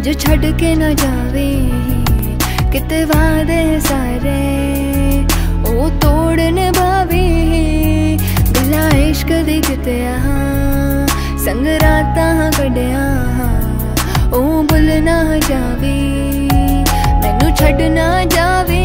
अज छड़ के ना जावे किते वादे सारे ओ तोड़ निभावे गला इश्क दी किते संग रातां कढ़िया ओ भुल ना जावे मैनू छड़ ना जावे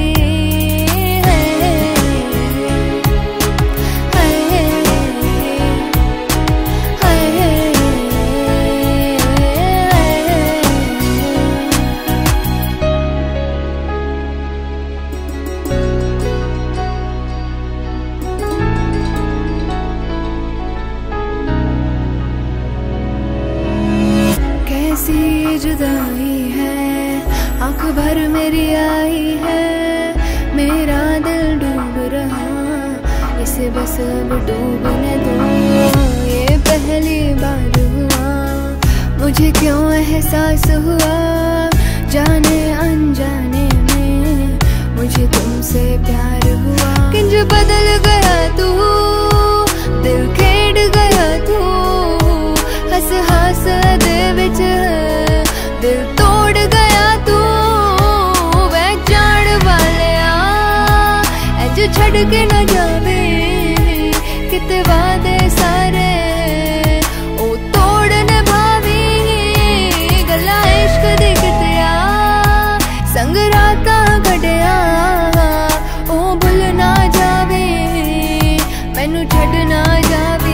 जुदाई है आँख भर मेरी आई है मेरा दिल डूब रहा इसे बस अब डूबने दो ये पहली बार हुआ मुझे क्यों एहसास हुआ जाने अनजाने में मुझे तुमसे प्यार हुआ किंज बदल गया तू दिल खेड़ गया तू हस हस दे विच दिल तोड़ गया तू वै जान वालिया अज छड़ के न जावे किते वादे सारे ओ तोड़ निभावी गला इश्क दी कितिया संग रातां कढ़िया ओ भुल ना जावे मैनू छड़ ना जावे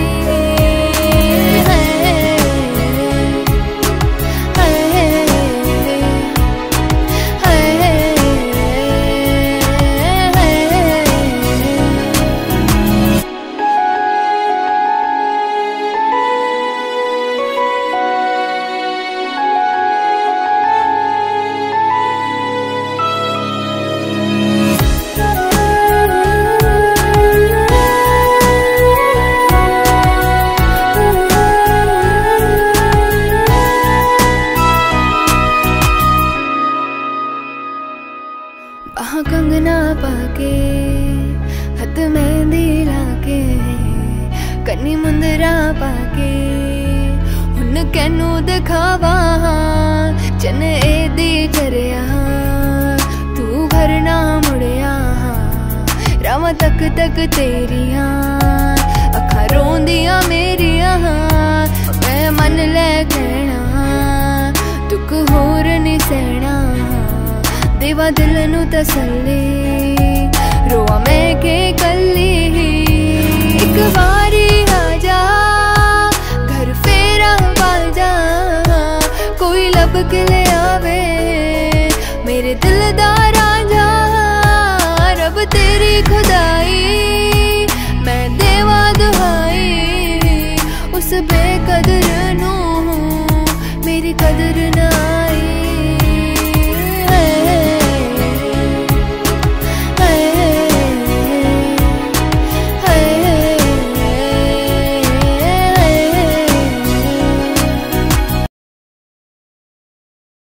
कंगना पाके हथ मेहंदी लाके कन्नी मुंदरा पाके हुन कैनू दिखावा चन एदी चरिया तू घर ना मुड़िया रावां तक तक तेरिया अखां रोंदियां मेरिया मैं मन लै कहना तुक होर नी सहना देवा दिल नू तसल्ली रोआ मैं के कल्ली एक बारी आजा घर फेरा बाजा कोई लब के ले आवे मेरे दिल दा